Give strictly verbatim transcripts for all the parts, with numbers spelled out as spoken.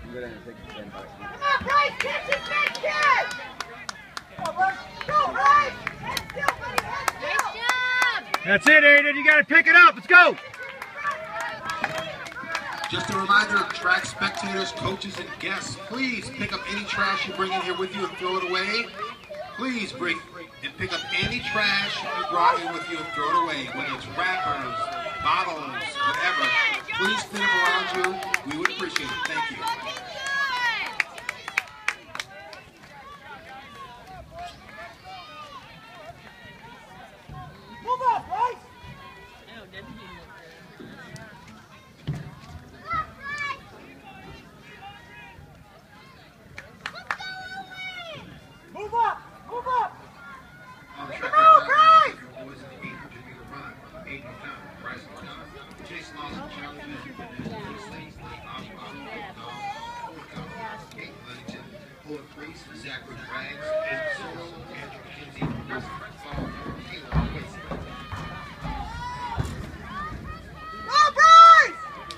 Go down and take the ten bucks. Come on, Bryce, catch it, catch it! Come on, Bryce, go, Bryce! Head still, buddy, head still! Nice job! That's it, Aidan. You got to pick it up. Let's go. Just a reminder, track spectators, coaches, and guests, please pick up any trash you bring in here with you and throw it away. Please bring and pick up any trash you brought in with you and throw it away, whether it's wrappers, bottles, whatever. Please spin them around you. We would appreciate it. Thank you. Move up, Bryce! Move up! Move up! On the Make track a move, right Bryce! now, boys in the eight hundred meter run. Aidan, Bryce, Jason Lawson, Charlie Bennett, Slade, Oshkosh, Dog, Kate Ludington, Owen Priest, Zachary Braggs, Aidan Soto, Andrew McKenzie, Wilson Fall, Taylor Whitson. Go, Bryce!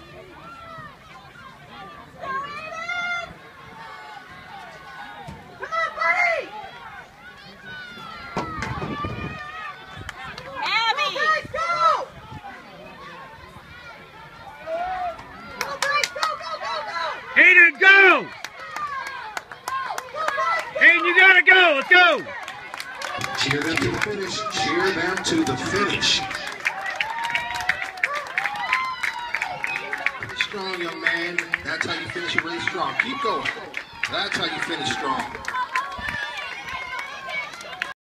Come on, buddy! Abby! Go, Bryce, go! Go, Bryce, go, go, go, go! Aidan, go. Go, Bryce, go! Aidan, you got to go. Let's go. Cheer them to the finish. Cheer them to the finish. Strong, young man. That's how you finish a race strong. Keep going. That's how you finish strong.